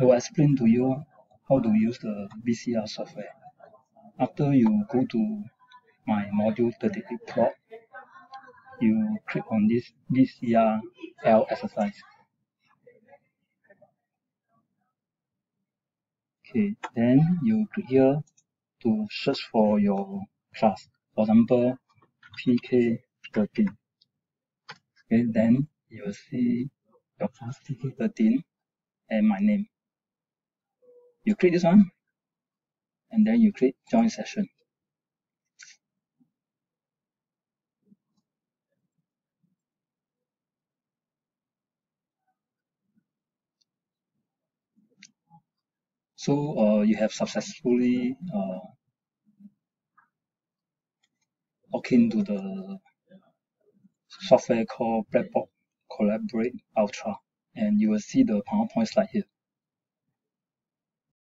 I will explain to you how to use the BCR software. After you go to my module 38 plot, you click on this BCR-L exercise. Okay, then you click here to search for your class. For example, PK13. Okay, then you will see your class PK13 and my name. You click this one, and then you click join session. So you have successfully logged into the software called Blackboard Collaborate Ultra, and you will see the PowerPoint slide here.